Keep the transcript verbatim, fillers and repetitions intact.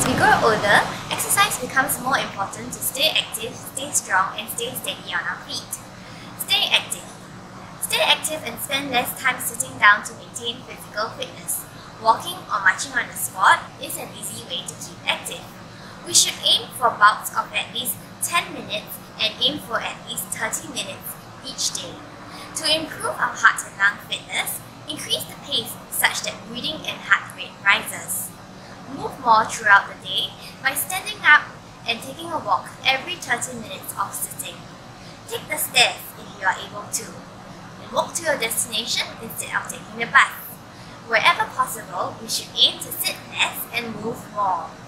As we grow older, exercise becomes more important to stay active, stay strong, and stay steady on our feet. Stay active. Stay active and spend less time sitting down to maintain physical fitness. Walking or marching on the spot is an easy way to keep active. We should aim for bouts of at least ten minutes and aim for at least thirty minutes each day. To improve our heart and lung fitness, increase the pace such that breathing and heart rate rises. Move more throughout the day by standing up and taking a walk every thirty minutes of sitting. Take the stairs if you are able to, and walk to your destination instead of taking the bus. Wherever possible, we should aim to sit less and move more.